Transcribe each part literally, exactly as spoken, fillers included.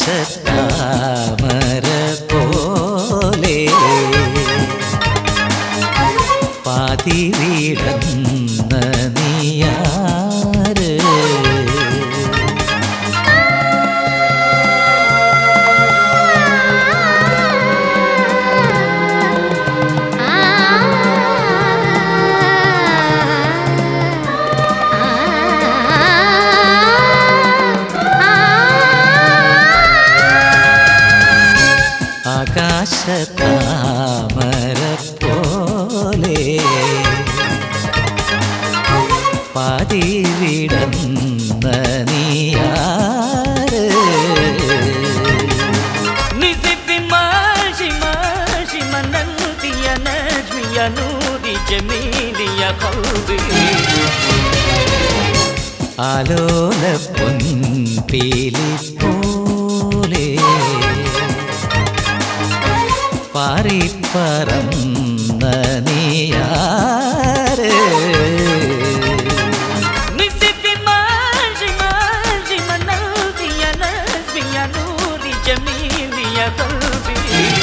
ആകാശത്താമര പോലെ പാതിവിടന്ന നീയാര് ആകാശത്താമര പോലെ പാതിവിടന്ന നീയാര് نسيت ماشي ماشي مننت يا نجمي يا نوري جميلي يا قلبي ആലോല പൊൻപീലി പോലെ പാറിപ്പറന്ന നീയാര് نسيت ماشي ماشي مننت يا نجمي يا نوري جميلي يا قلبي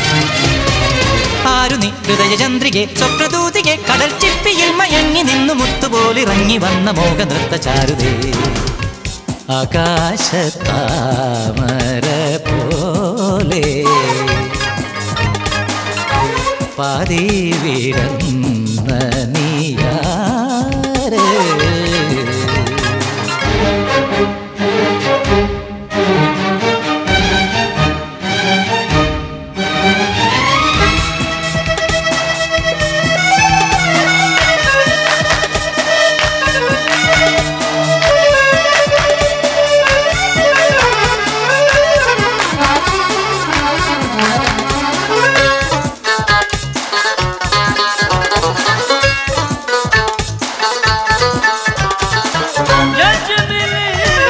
ആരു നീ ഹൃദയചന്ദ്രികെ സ്വപ്നദൂതികെ കടൽ ചിപ്പിയിൽ മയങ്ങി നിന്നു മുത്തുപോലിറങ്ങി വന്ന മോഹനൃത്ത ചാരുതേ ആകാശത്താമര പോലെ പാതിവിടന്ന നീയാര് يا جميلي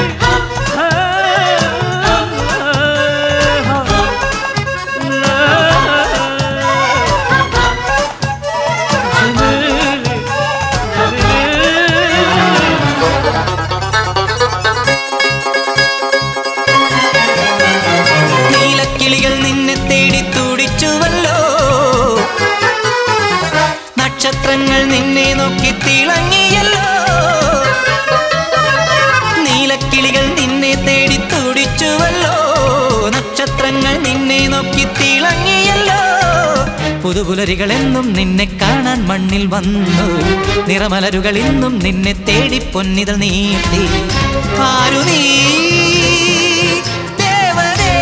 നീലക്കിളികൾ നിന്നെ തേടി തുടിച്ചുവല്ലോ നക്ഷത്രങ്ങൾ നിന്നെ നോക്കി തിളങ്ങിയല്ലോ നീലക്കിളികൾ നിന്നെ തേടി തുടിച്ചുവല്ലോ നക്ഷത്രങ്ങൾ നിന്നെ നോക്കി തിളങ്ങിയല്ലോ പുതുപുലരികളെന്നും നിന്നെ കാണാൻ മണ്ണിൽ വന്നു നിറമലരുകൾ ഇന്നും നിന്നെ തേടി പൊന്നിതൾ നീട്ടി ആരു നീ ദേവനേ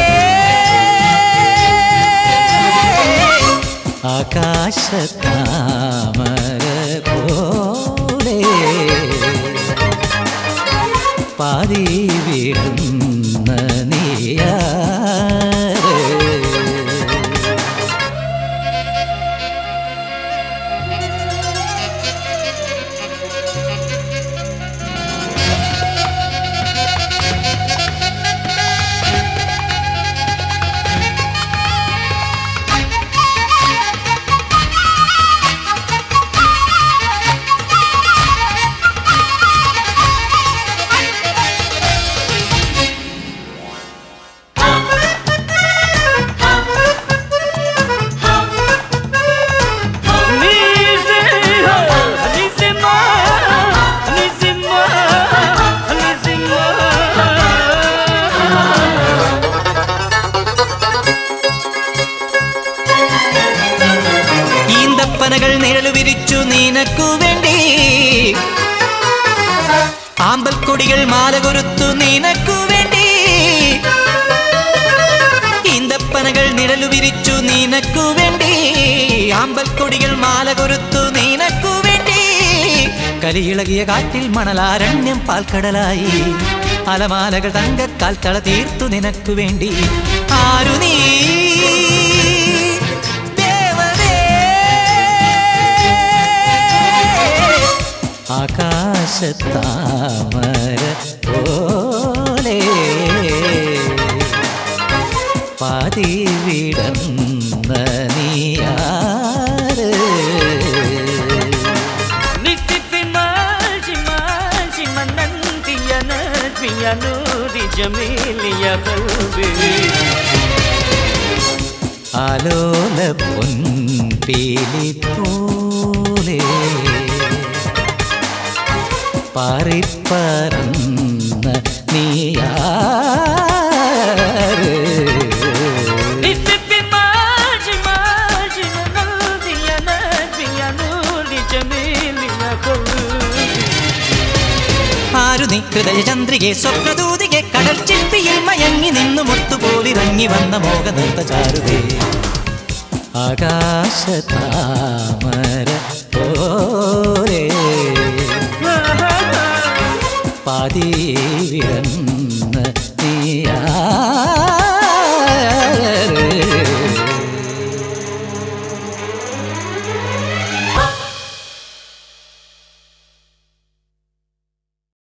ആകാശത്താമര പോലെ പാതിവിടന്ന നീയാര് ഈന്തപ്പനകൾ നിഴലു വിരിച്ചു നിനക്കു വേണ്ടി ആമ്പൽക്കൊടികൾ മാല കൊരുത്തു നിനക്കു വേണ്ടി ഈന്തപ്പനകൾ നിഴലു വിരിച്ചു നിനക്കു വേണ്ടി ആമ്പൽക്കൊടികൾ മാല കൊരുത്തു നിനക്കു വേണ്ടി കലിയിളകിയ കാറ്റിൽ മണലാരണ്യം പാൽക്കടലായി അലമാലകൾ തങ്കക്കാൽ തള തീർത്തു നിനക്കു വേണ്ടി ആരു നീ ആകാശത്താമര പോലെ പാതിവിടന്ന നീയാര് نسيت ماشي ماشي مننت يا نجمي يا نوري ജമീലിയ ഖൽബി ആലോല പൊൻപീലി പോലെ പാറിപ്പറന്ന നീയാറ് ആരു നീ ഹൃദയചന്ദ്രികെ സ്വപ്നദൂതികെ കടൽ ചിപ്പിയിൽ മയങ്ങി നിന്നു മുത്തുപോലിറങ്ങി വന്ന മോഹനൃത്ത ചാരുതേ ആകാശതാമര പോലെ പാതി വിടർന്ന